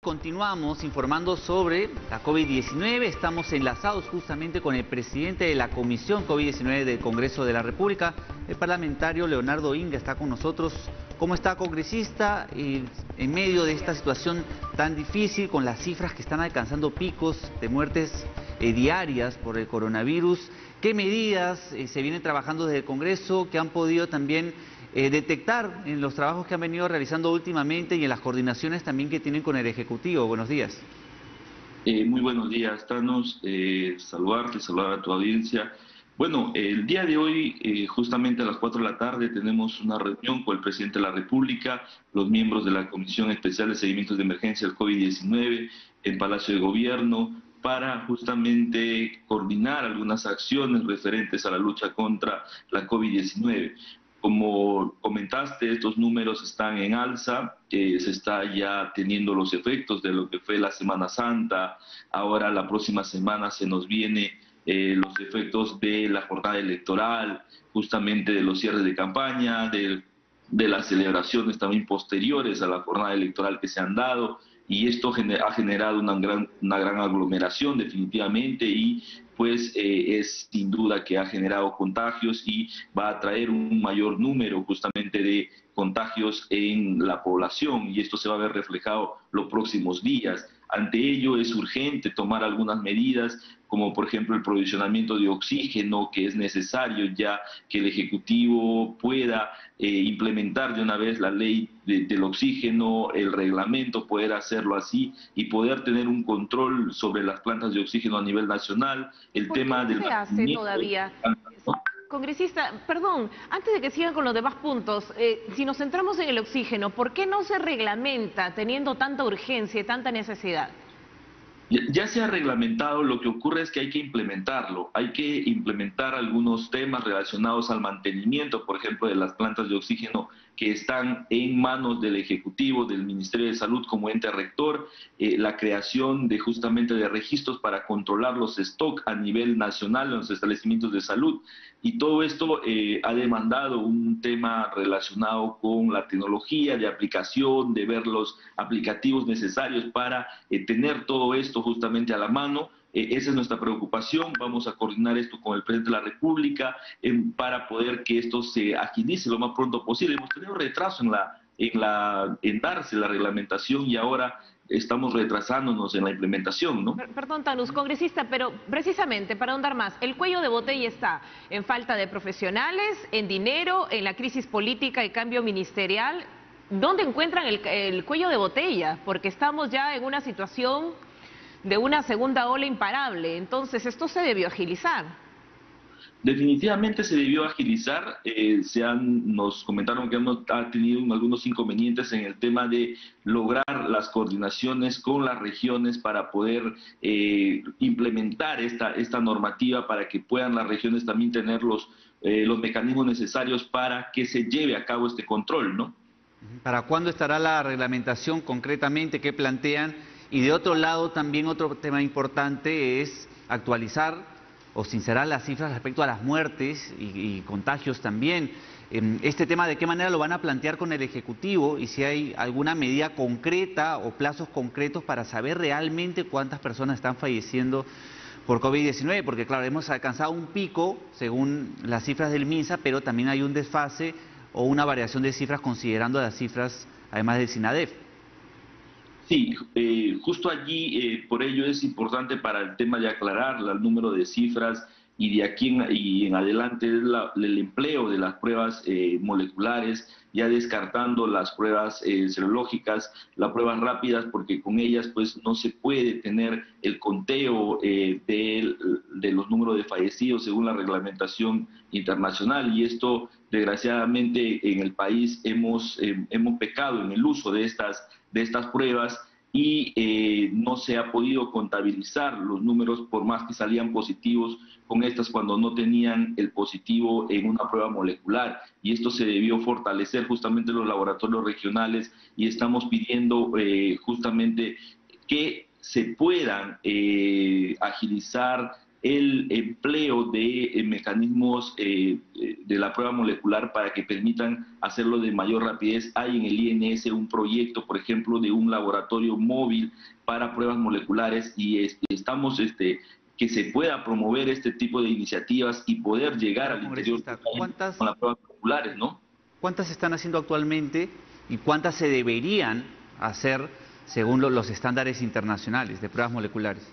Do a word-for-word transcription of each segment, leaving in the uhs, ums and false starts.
Continuamos informando sobre la COVID diecinueve. Estamos enlazados justamente con el presidente de la Comisión COVID diecinueve del Congreso de la República, el parlamentario Leonardo Inga, está con nosotros. ¿Cómo está, congresista? Eh, en medio de esta situación tan difícil, con las cifras que están alcanzando picos de muertes eh, diarias por el coronavirus, ¿qué medidas eh, se vienen trabajando desde el Congreso que han podido también Eh, detectar en los trabajos que han venido realizando últimamente y en las coordinaciones también que tienen con el Ejecutivo? Buenos días. Eh, muy buenos días, Thanos. Eh, saludarte, saludar a tu audiencia. Bueno, el día de hoy, eh, justamente a las cuatro de la tarde, tenemos una reunión con el presidente de la República, los miembros de la Comisión Especial de Seguimiento de Emergencia del COVID diecinueve, en Palacio de Gobierno, para justamente coordinar algunas acciones referentes a la lucha contra la COVID diecinueve. Como comentaste, estos números están en alza, eh, se está ya teniendo los efectos de lo que fue la Semana Santa. Ahora la próxima semana se nos viene eh, los efectos de la jornada electoral, justamente de los cierres de campaña, de, de las celebraciones también posteriores a la jornada electoral que se han dado, y esto ha generado una gran, una gran aglomeración definitivamente, y pues eh, es sin duda que ha generado contagios y va a traer un mayor número justamente de contagios en la población, y esto se va a ver reflejado los próximos días. Ante ello es urgente tomar algunas medidas, como por ejemplo el provisionamiento de oxígeno, que es necesario ya que el Ejecutivo pueda eh, implementar de una vez la ley de, del oxígeno, el reglamento, poder hacerlo así y poder tener un control sobre las plantas de oxígeno a nivel nacional. El ¿Por tema qué no del se hace todavía? Congresista, perdón, antes de que sigan con los demás puntos, eh, si nos centramos en el oxígeno, ¿por qué no se reglamenta teniendo tanta urgencia y tanta necesidad? Ya se ha reglamentado, lo que ocurre es que hay que implementarlo, hay que implementar algunos temas relacionados al mantenimiento, por ejemplo, de las plantas de oxígeno que están en manos del Ejecutivo, del Ministerio de Salud como ente rector, eh, la creación de justamente de registros para controlar los stocks a nivel nacional en los establecimientos de salud, y todo esto eh, ha demandado un tema relacionado con la tecnología de aplicación, de ver los aplicativos necesarios para eh, tener todo esto justamente a la mano. Eh, esa es nuestra preocupación. Vamos a coordinar esto con el presidente de la República eh, para poder que esto se agilice lo más pronto posible. Hemos tenido retraso en, la, en, la, en darse la reglamentación, y ahora estamos retrasándonos en la implementación, ¿no? Perdón, Thanos, congresista, pero precisamente para ahondar más, el cuello de botella está en falta de profesionales, en dinero, en la crisis política y cambio ministerial. ¿Dónde encuentran el, el cuello de botella? Porque estamos ya en una situación de una segunda ola imparable, entonces esto se debió agilizar. Definitivamente se debió agilizar. Eh, se han, nos comentaron que hemos, ha tenido algunos inconvenientes en el tema de lograr las coordinaciones con las regiones para poder eh, implementar esta, esta normativa, para que puedan las regiones también tener los, eh, los mecanismos necesarios para que se lleve a cabo este control, ¿no? ¿Para cuándo estará la reglamentación concretamente? ¿Qué plantean? Y de otro lado, también otro tema importante es actualizar o sincerar las cifras respecto a las muertes y, y contagios también. Este tema, ¿de qué manera lo van a plantear con el Ejecutivo? Y si hay alguna medida concreta o plazos concretos para saber realmente cuántas personas están falleciendo por COVID diecinueve, porque claro, hemos alcanzado un pico según las cifras del MINSA, pero también hay un desfase o una variación de cifras considerando las cifras además del SINADEF. Sí, eh, justo allí, eh, por ello es importante para el tema de aclarar el número de cifras, y de aquí en, y en adelante es la, el empleo de las pruebas eh, moleculares, ya descartando las pruebas eh, serológicas, las pruebas rápidas, porque con ellas pues no se puede tener el conteo eh, de, de los números de fallecidos según la reglamentación internacional, y esto desgraciadamente en el país hemos, eh, hemos pecado en el uso de estas de estas pruebas, y eh, no se ha podido contabilizar los números por más que salían positivos con estas cuando no tenían el positivo en una prueba molecular, y esto se debió fortalecer justamente en los laboratorios regionales, y estamos pidiendo eh, justamente que se puedan eh, agilizar el empleo de eh, mecanismos eh, de la prueba molecular para que permitan hacerlo de mayor rapidez. Hay en el I N S un proyecto, por ejemplo, de un laboratorio móvil para pruebas moleculares y este, estamos este, que se pueda promover este tipo de iniciativas y poder llegar al interior ¿cuántas, con las pruebas moleculares, ¿no? ¿Cuántas se están haciendo actualmente y cuántas se deberían hacer según lo, los estándares internacionales de pruebas moleculares?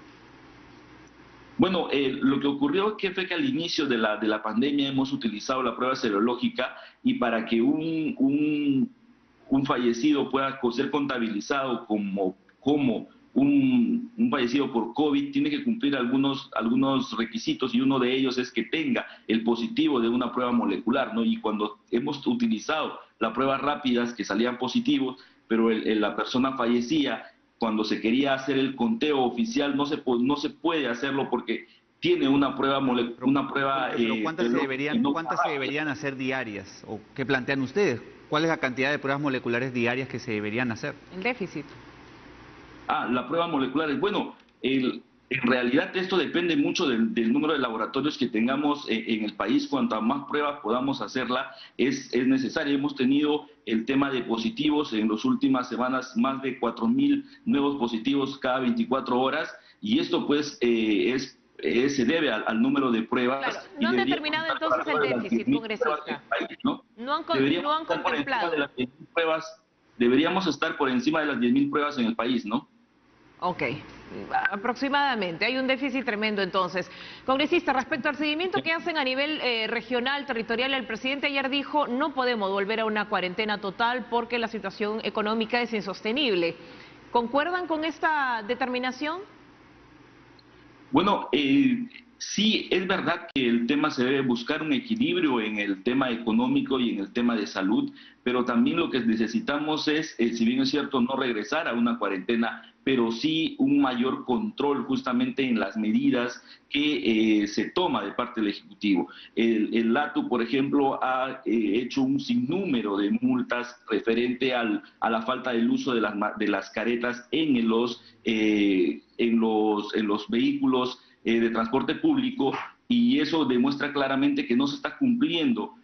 Bueno, eh, lo que ocurrió que fue que al inicio de la, de la pandemia hemos utilizado la prueba serológica y para que un, un, un fallecido pueda ser contabilizado como, como un, un fallecido por COVID, tiene que cumplir algunos, algunos requisitos y uno de ellos es que tenga el positivo de una prueba molecular, ¿no? Y cuando hemos utilizado las pruebas rápidas que salían positivos, pero el, el, la persona fallecía, cuando se quería hacer el conteo oficial no se, no se puede hacerlo porque tiene una prueba molecular, una prueba... Pero, pero ¿cuántas, eh, se deberían, no ¿cuántas se deberían hacer diarias? ¿O qué plantean ustedes? ¿Cuál es la cantidad de pruebas moleculares diarias que se deberían hacer? El déficit. Ah, la prueba molecular. Bueno, el, en realidad esto depende mucho del, del número de laboratorios que tengamos en, en el país. Cuanto más pruebas podamos hacerla, es, es necesario. Hemos tenido el tema de positivos en las últimas semanas, más de cuatro mil nuevos positivos cada veinticuatro horas, y esto pues eh, es, eh, se debe al, al número de pruebas. Claro, no han determinado entonces el déficit, congresista. País, ¿no? No han, con, Deberíamos no han estar contemplado. Por encima de las diez mil pruebas, deberíamos estar por encima de las diez mil pruebas en el país, ¿no? Ok, aproximadamente. Hay un déficit tremendo entonces. Congresista, respecto al seguimiento que hacen a nivel eh, regional, territorial, el presidente ayer dijo no podemos volver a una cuarentena total porque la situación económica es insostenible. ¿Concuerdan con esta determinación? Bueno, eh, sí, es verdad que el tema se debe buscar un equilibrio en el tema económico y en el tema de salud, pero también lo que necesitamos es, eh, si bien es cierto, no regresar a una cuarentena, pero sí un mayor control justamente en las medidas que eh, se toma de parte del Ejecutivo. El, el LATU, por ejemplo, ha eh, hecho un sinnúmero de multas referente al, a la falta del uso de las, de las caretas en los, eh, en los, en los vehículos eh, de transporte público, y eso demuestra claramente que no se está cumpliendo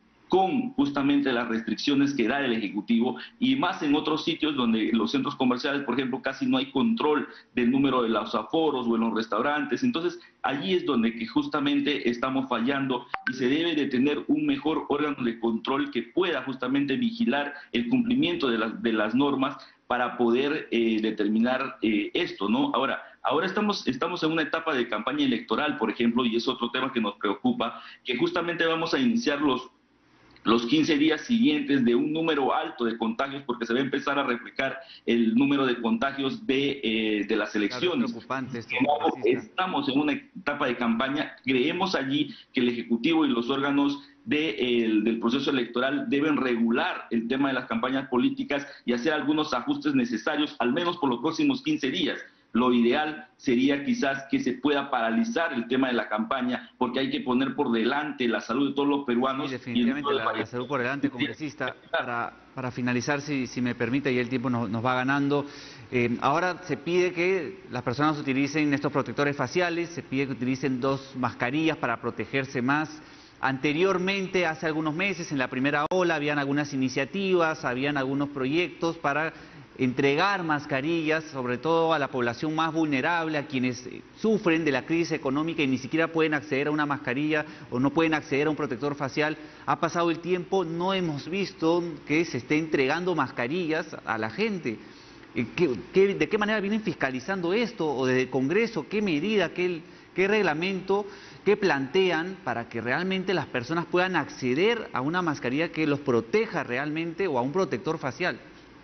con justamente las restricciones que da el Ejecutivo, y más en otros sitios donde los centros comerciales, por ejemplo, casi no hay control del número de los aforos o en los restaurantes. Entonces, allí es donde que justamente estamos fallando y se debe de tener un mejor órgano de control que pueda justamente vigilar el cumplimiento de las, de las normas para poder eh, determinar eh, esto, ¿no? Ahora, ahora estamos, estamos en una etapa de campaña electoral, por ejemplo, y es otro tema que nos preocupa, que justamente vamos a iniciar los los quince días siguientes de un número alto de contagios, porque se va a empezar a replicar el número de contagios de, eh, de las elecciones. Claro, es esto, estamos en una etapa de campaña, creemos allí que el Ejecutivo y los órganos de, el, del proceso electoral deben regular el tema de las campañas políticas y hacer algunos ajustes necesarios, al menos por los próximos quince días. Lo ideal sería quizás que se pueda paralizar el tema de la campaña, porque hay que poner por delante la salud de todos los peruanos. Sí, definitivamente la, la salud por delante, congresista. Para, para finalizar, si, si me permite, y el tiempo nos, nos va ganando, eh, ahora se pide que las personas utilicen estos protectores faciales, se pide que utilicen dos mascarillas para protegerse más. Anteriormente, hace algunos meses, en la primera ola, habían algunas iniciativas, habían algunos proyectos para entregar mascarillas, sobre todo a la población más vulnerable, a quienes sufren de la crisis económica y ni siquiera pueden acceder a una mascarilla o no pueden acceder a un protector facial. Ha pasado el tiempo, no hemos visto que se esté entregando mascarillas a la gente. ¿Qué, qué, ¿De qué manera vienen fiscalizando esto? ¿O desde el Congreso? ¿Qué medida, qué, qué reglamento, qué plantean para que realmente las personas puedan acceder a una mascarilla que los proteja realmente o a un protector facial?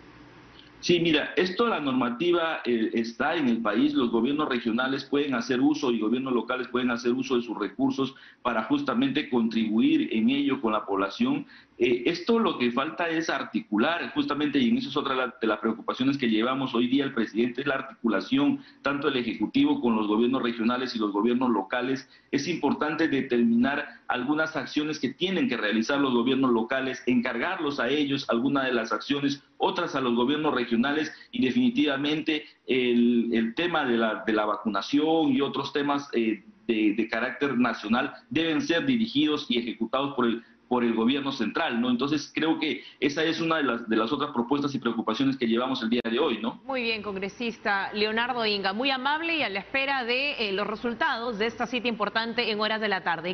Sí, mira, esto la normativa eh, está en el país, los gobiernos regionales pueden hacer uso y gobiernos locales pueden hacer uso de sus recursos para justamente contribuir en ello con la población. Eh, esto lo que falta es articular justamente, y en eso es otra de las preocupaciones que llevamos hoy día el presidente, es la articulación tanto del Ejecutivo con los gobiernos regionales y los gobiernos locales. Es importante determinar algunas acciones que tienen que realizar los gobiernos locales, encargarlos a ellos algunas de las acciones, otras a los gobiernos regionales, y definitivamente el, el tema de la, de la vacunación y otros temas eh, de, de carácter nacional deben ser dirigidos y ejecutados por el por el gobierno central, ¿no? Entonces creo que esa es una de las, de las otras propuestas y preocupaciones que llevamos el día de hoy, ¿no? Muy bien, congresista Leonardo Inga, muy amable y a la espera de eh, los resultados de esta cita importante en horas de la tarde.